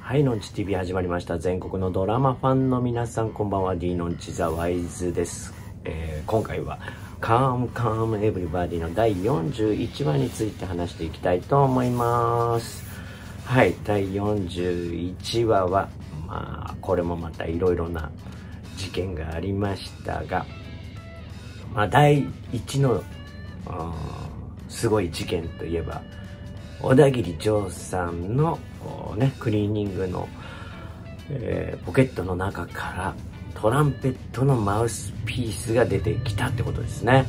はい、のんち TV 始まりました。全国のドラマファンの皆さん、こんばんは。D のんちザワイズです。今回はカームカームエブリバディの第41話について話していきたいと思います。はい、第41話は、これもまたいろいろな事件がありましたが、第1のすごい事件といえば、小田切丈さんのクリーニングの、ポケットの中からトランペットのマウスピースが出てきたってことですね。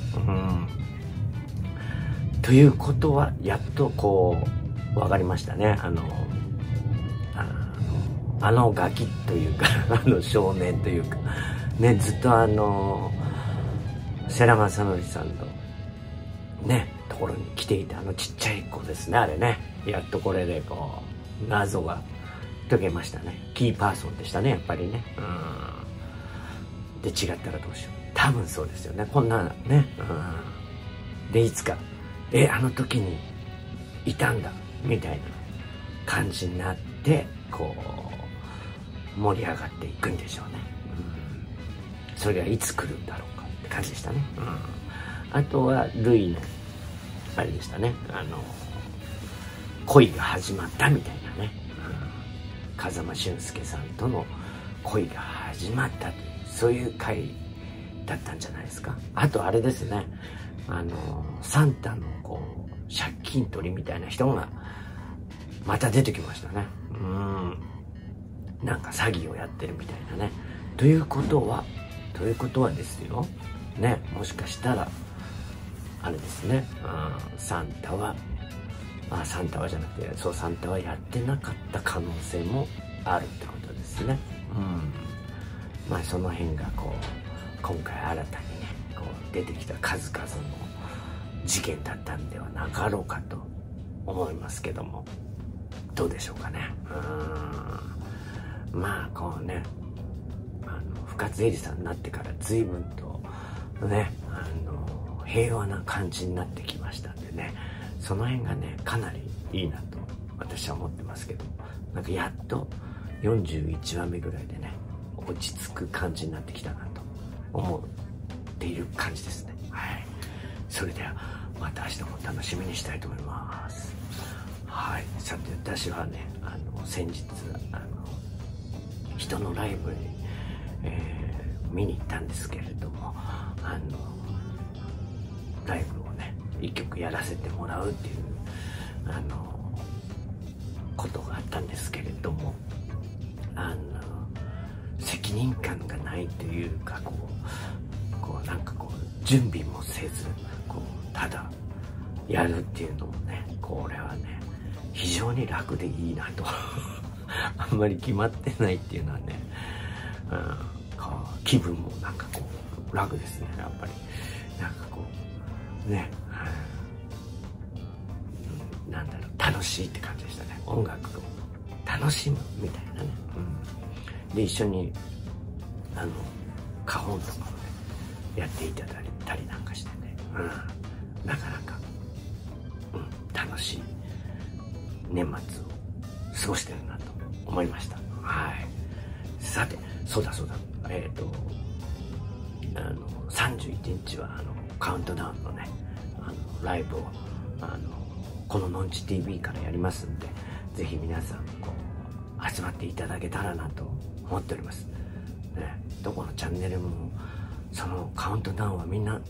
ということはやっと分かりましたね。あのガキというか少年というかね、ずっと世良公則さんのねところに来ていたちっちゃい子ですね。あれね、やっとこれで謎が解けましたね。キーパーソンでしたね、やっぱりね。で、違ったらどうしよう。多分そうですよね、こんなね。で、いつかあの時にいたんだみたいな感じになって盛り上がっていくんでしょうね。それがいつ来るんだろうかって感じでしたね。あとはルイのあれでしたね、恋が始まったみたいなね、風間俊介さんとの恋が始まったという、そういう回だったんじゃないですか。あとあれですね、サンタの借金取りみたいな人がまた出てきましたね。なんか詐欺をやってるみたいなね。ということはですよね、もしかしたらあれですね、サンタはじゃなくて、サンタはやってなかった可能性もあるってことですね。その辺が今回新たにね出てきた数々の事件だったんではなかろうかと思いますけども、どうでしょうかね。深津絵里さんになってから随分とね平和な感じになってきましたんでね、その辺がねかなりいいなと私は思ってますけど、なんかやっと41話目ぐらいでね落ち着く感じになってきたなと思っている感じですね。はい、それではまた明日も楽しみにしたいと思います。はい、さて私はね先日人のライブに、見に行ったんですけれども、ライブをね一曲やらせてもらうっていうことがあったんですけれども、責任感がないというか準備もせずただやるっていうのもね、これはね非常に楽でいいなとあんまり決まってないっていうのはね、気分もなんか楽ですね、やっぱり。なんかね、なんだろう、楽しいって感じでしたね。音楽を楽しむみたいなね。で一緒に花本とかもねやっていただいたりなんかしてね、なかなか、楽しい年末を過ごしてるなと思いました。はい。さて、そうだ31日はカウントダウンのねライブをこののんち TV からやりますんで、ぜひ皆さん集まっていただけたらなと思っております、ね。どこのチャンネルもそのカウントダウンはみんな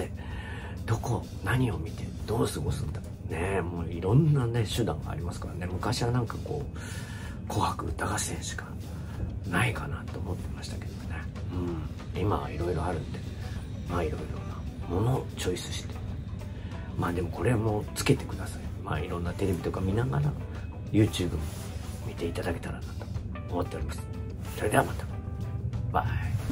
何を見てどう過ごすんだね。もういろんなね手段がありますからね。昔はなんか紅白歌合戦しかないかなと思ってましたけどね。今はいろいろあるんで、いろいろなものをチョイスして、でもこれもつけてください。いろんなテレビとか見ながら YouTube も見ていただけたらなと思っております。それではまた、バイ。